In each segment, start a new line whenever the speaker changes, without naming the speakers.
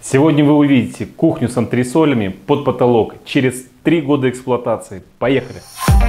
Сегодня вы увидите кухню с антресолями под потолок через 3 года эксплуатации. Поехали!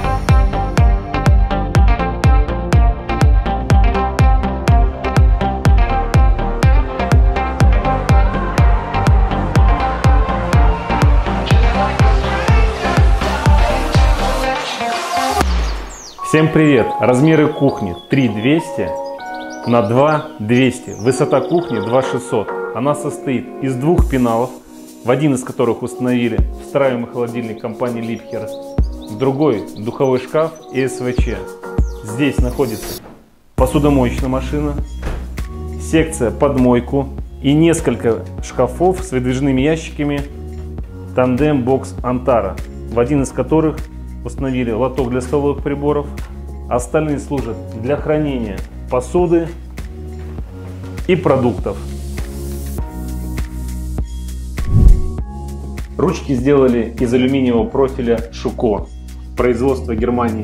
Всем привет! Размеры кухни 3200 на 2200. Высота кухни 2600. Она состоит из 2 пеналов, в один из которых установили встраиваемый холодильник компании Liebherr, в другой духовой шкаф и СВЧ. Здесь находится посудомоечная машина, секция под мойку и несколько шкафов с выдвижными ящиками Tandem Box Antara, в один из которых установили лоток для столовых приборов. Остальные служат для хранения посуды и продуктов. Ручки сделали из алюминиевого профиля Шуко, производство Германии.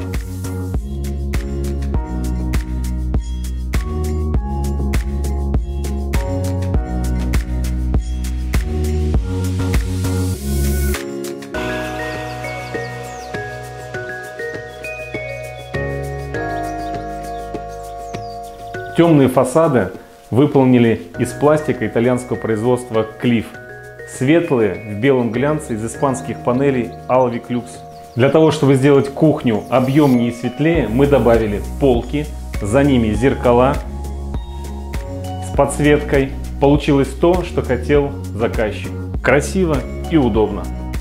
Темные фасады выполнили из пластика итальянского производства Cliff. Светлые в белом глянце из испанских панелей Alvic Lux. Для того, чтобы сделать кухню объемнее и светлее, мы добавили полки, за ними зеркала с подсветкой. Получилось то, что хотел заказчик. Красиво и удобно.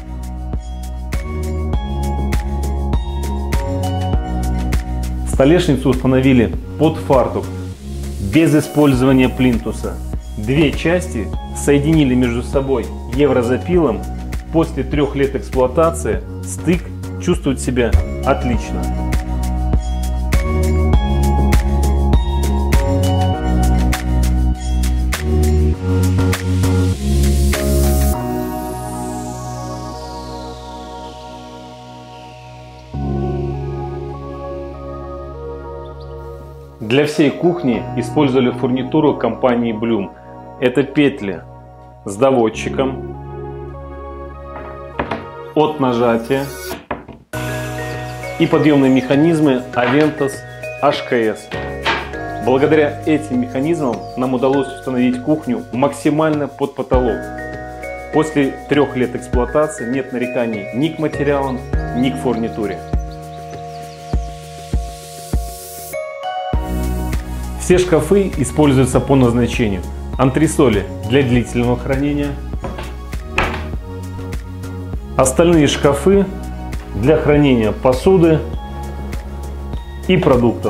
Столешницу установили под фартук, без использования плинтуса. 2 части соединили между собой еврозапилом. После 3 лет эксплуатации стык чувствует себя отлично. Для всей кухни использовали фурнитуру компании Blum. Это петли с доводчиком от нажатия и подъемные механизмы Aventus HKS. Благодаря этим механизмам нам удалось установить кухню максимально под потолок. После 3 лет эксплуатации нет нареканий ни к материалам, ни к фурнитуре. Все шкафы используются по назначению. Антресоли для длительного хранения. Остальные шкафы для хранения посуды и продуктов.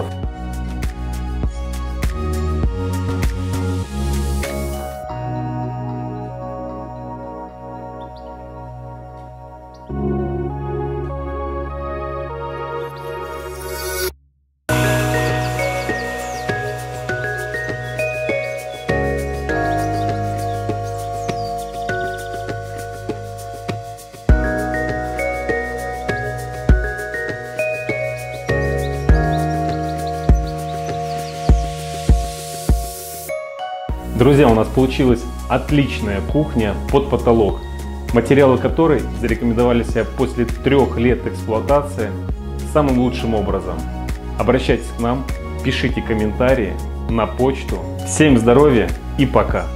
Друзья, у нас получилась отличная кухня под потолок, материалы которой зарекомендовали себя после 3 лет эксплуатации самым лучшим образом. Обращайтесь к нам, пишите комментарии на почту. Всем здоровья и пока!